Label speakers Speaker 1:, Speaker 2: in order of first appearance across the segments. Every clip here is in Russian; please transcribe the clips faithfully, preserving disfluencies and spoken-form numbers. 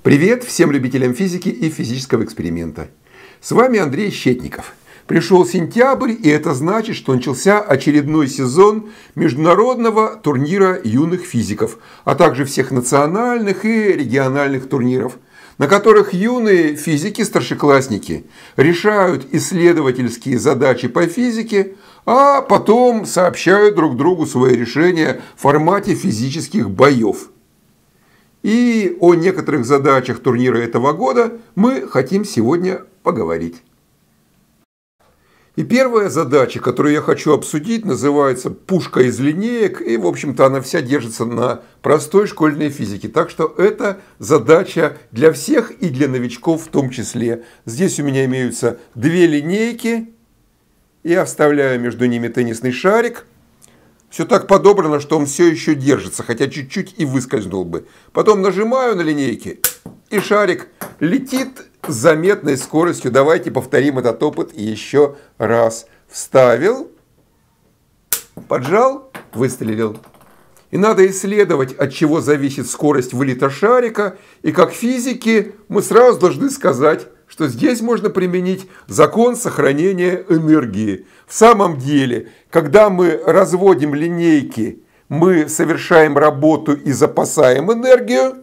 Speaker 1: Привет всем любителям физики и физического эксперимента. С вами Андрей Щетников. Пришел сентябрь, и это значит, что начался очередной сезон международного турнира юных физиков, а также всех национальных и региональных турниров, на которых юные физики-старшеклассники решают исследовательские задачи по физике, а потом сообщают друг другу свои решения в формате физических боев. И о некоторых задачах турнира этого года мы хотим сегодня поговорить. И первая задача, которую я хочу обсудить, называется «Пушка из линеек». И, в общем-то, она вся держится на простой школьной физике. Так что это задача для всех и для новичков в том числе. Здесь у меня имеются две линейки. Я вставляю между ними теннисный шарик. Все так подобрано, что он все еще держится, хотя чуть-чуть и выскользнул бы. Потом нажимаю на линейки, и шарик летит с заметной скоростью. Давайте повторим этот опыт еще раз. Вставил, поджал, выстрелил. И надо исследовать, от чего зависит скорость вылета шарика. И как физики мы сразу должны сказать, что здесь можно применить закон сохранения энергии. В самом деле, когда мы разводим линейки, мы совершаем работу и запасаем энергию,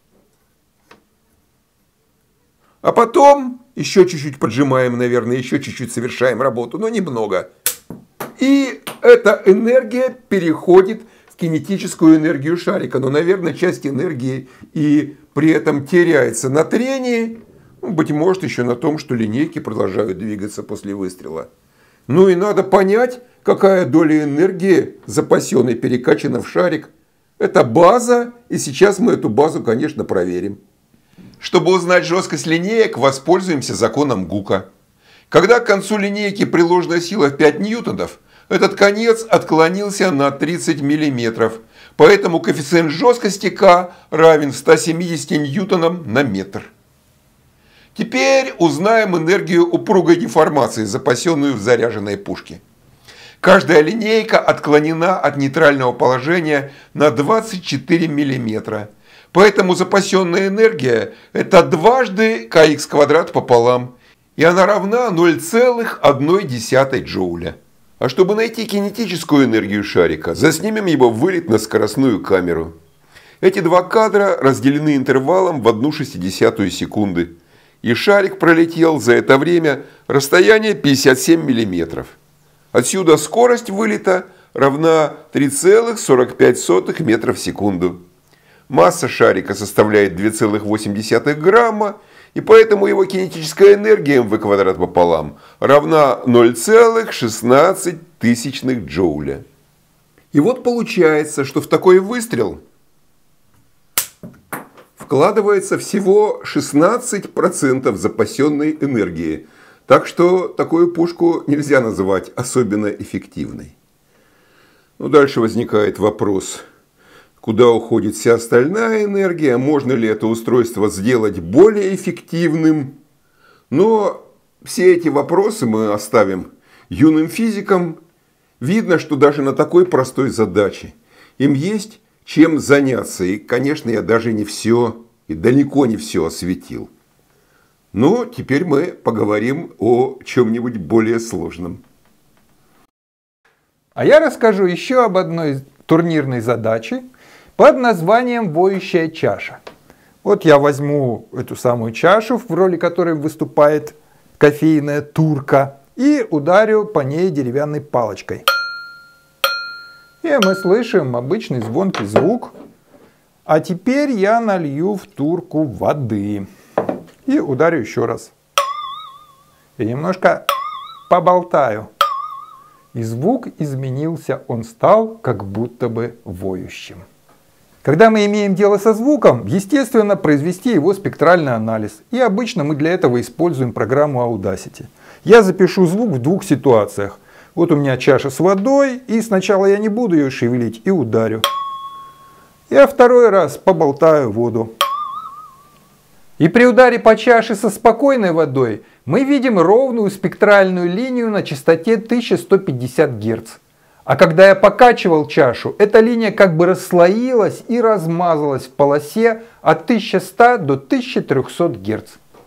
Speaker 1: а потом еще чуть-чуть поджимаем, наверное, еще чуть-чуть совершаем работу, но немного. И эта энергия переходит в кинетическую энергию шарика, но, наверное, часть энергии и при этом теряется на трении. Быть может, еще на том, что линейки продолжают двигаться после выстрела. Ну и надо понять, какая доля энергии запасенной перекачана в шарик. Это база, и сейчас мы эту базу, конечно, проверим. Чтобы узнать жесткость линеек, воспользуемся законом Гука. Когда к концу линейки приложена сила в пять ньютонов, этот конец отклонился на тридцать миллиметров. Поэтому коэффициент жесткости К равен ста семидесяти ньютонам на метр. Теперь узнаем энергию упругой деформации, запасенную в заряженной пушке. Каждая линейка отклонена от нейтрального положения на двадцать четыре миллиметра. Поэтому запасенная энергия – это дважды ка икс квадрат пополам. И она равна ноль целых одна десятая джоуля. А чтобы найти кинетическую энергию шарика, заснимем его вылет на скоростную камеру. Эти два кадра разделены интервалом в одну шестидесятую секунды. И шарик пролетел за это время расстояние пятьдесят семь миллиметров. Отсюда скорость вылета равна три целых сорок пять сотых метра в секунду. Масса шарика составляет две целых восемь десятых грамма, и поэтому его кинетическая энергия эм вэ квадрат пополам равна ноль целых шестнадцать тысячных джоуля. И вот получается, что в такой выстрел вкладывается всего шестнадцать процентов запасенной энергии. Так что такую пушку нельзя называть особенно эффективной. Ну, дальше возникает вопрос, куда уходит вся остальная энергия, можно ли это устройство сделать более эффективным. Но все эти вопросы мы оставим юным физикам. Видно, что даже на такой простой задаче им есть чем заняться. И, конечно, я даже не все и далеко не все осветил. Но теперь мы поговорим о чем-нибудь более сложном.
Speaker 2: А я расскажу еще об одной турнирной задаче под названием «Воющая чаша». Вот я возьму эту самую чашу, в роли которой выступает кофейная турка, и ударю по ней деревянной палочкой. И мы слышим обычный звонкий звук. А теперь я налью в турку воды. И ударю еще раз. И немножко поболтаю. И звук изменился. Он стал как будто бы воющим. Когда мы имеем дело со звуком, естественно, произвести его спектральный анализ. И обычно мы для этого используем программу Audacity. Я запишу звук в двух ситуациях. Вот у меня чаша с водой, и сначала я не буду ее шевелить и ударю. Я второй раз поболтаю воду. И при ударе по чаше со спокойной водой мы видим ровную спектральную линию на частоте тысяча сто пятьдесят герц. А когда я покачивал чашу, эта линия как бы расслоилась и размазалась в полосе от тысячи ста до тысячи трёхсот герц.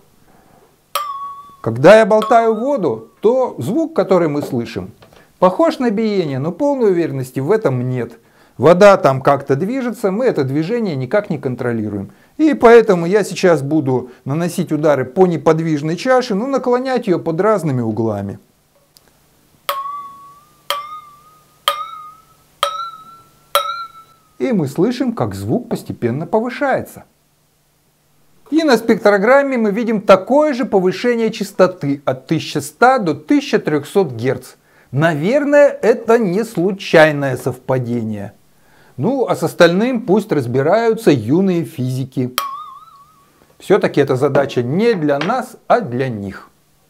Speaker 2: Когда я болтаю воду, то звук, который мы слышим, похож на биение, но полной уверенности в этом нет. Вода там как-то движется, мы это движение никак не контролируем. И поэтому я сейчас буду наносить удары по неподвижной чаше, но наклонять ее под разными углами. И мы слышим, как звук постепенно повышается. И на спектрограмме мы видим такое же повышение частоты от тысячи ста до тысячи трёхсот герц. Наверное, это не случайное совпадение. Ну, а с остальным пусть разбираются юные физики. Все-таки эта задача не для нас, а для них.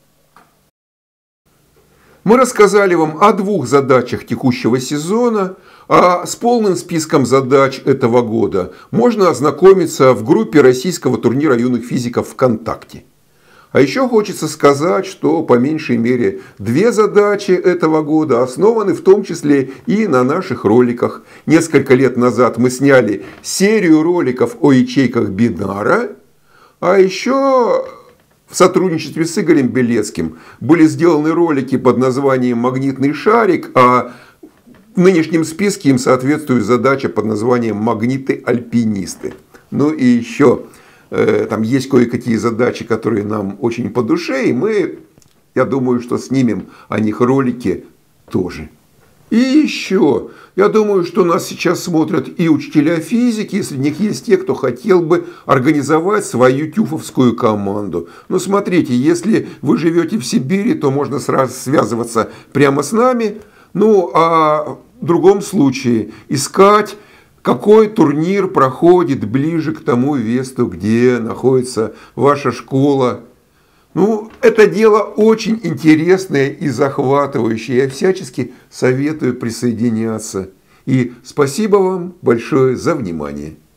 Speaker 1: Мы рассказали вам о двух задачах текущего сезона, а с полным списком задач этого года можно ознакомиться в группе российского турнира юных физиков ВКонтакте. А еще хочется сказать, что по меньшей мере две задачи этого года основаны в том числе и на наших роликах. Несколько лет назад мы сняли серию роликов о ячейках бинара, а еще в сотрудничестве с Игорем Белецким были сделаны ролики под названием «Магнитный шарик», а в нынешнем списке им соответствует задача под названием «Магниты-альпинисты». Ну и еще э, там есть кое-какие задачи, которые нам очень по душе, и мы, я думаю, что снимем о них ролики тоже. И еще, я думаю, что нас сейчас смотрят и учителя физики, и среди них есть те, кто хотел бы организовать свою тюфовскую команду. Но смотрите, если вы живете в Сибири, то можно сразу связываться прямо с нами. Ну, а в другом случае искать, какой турнир проходит ближе к тому месту, где находится ваша школа. Ну, это дело очень интересное и захватывающее. Я всячески советую присоединяться. И спасибо вам большое за внимание.